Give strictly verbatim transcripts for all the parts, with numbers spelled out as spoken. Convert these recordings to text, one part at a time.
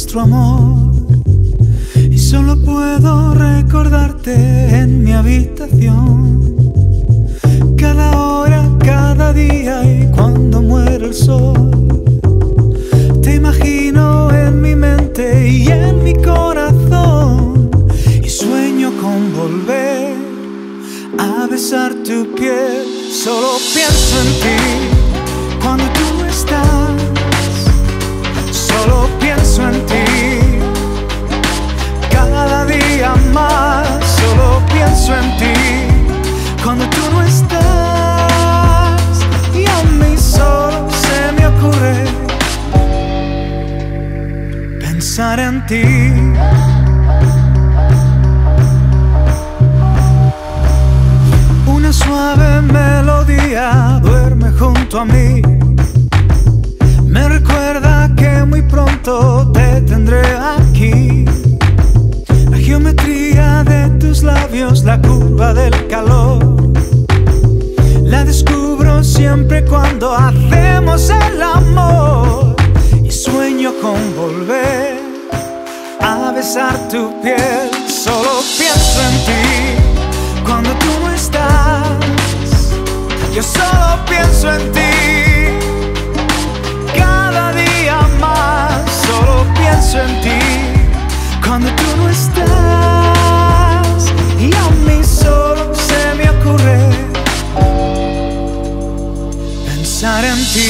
nuestro amor. Y solo puedo recordarte en mi habitación, cada hora, cada día y cuando muere el sol. Te imagino en mi mente y en mi corazón, y sueño con volver a besar tu piel. Solo pienso en ti cuando tú estás, solo pienso en ti cada día más. Solo pienso en ti cuando tú no estás, y a mí solo se me ocurre pensar en ti. Una suave melodía duerme junto a mí, me recuerda que muy pronto te tendré aquí. La geometría de tus labios, la curva del calor, la descubro siempre cuando hacemos el amor. Y sueño con volver a besar tu piel. Solo pienso en ti cuando tú no estás, yo solo pienso en ti cada día más. Solo pienso en ti cuando tú no estás, y a mí solo se me ocurre pensar en ti,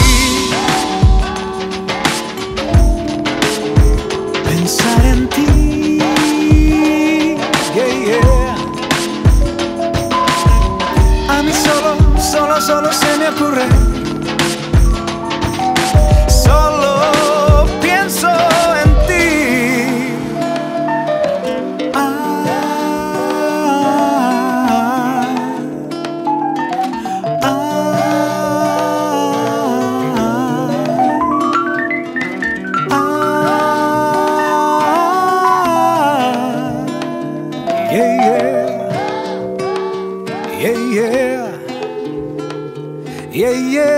pensar en ti, yeah, yeah. A mí solo, solo, solo se me ocurre, solo pienso en ti. Ah, ah, ah, yeah, yeah, yeah, yeah. Yeah,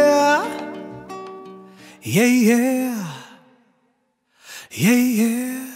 yeah, yeah, yeah, yeah, yeah.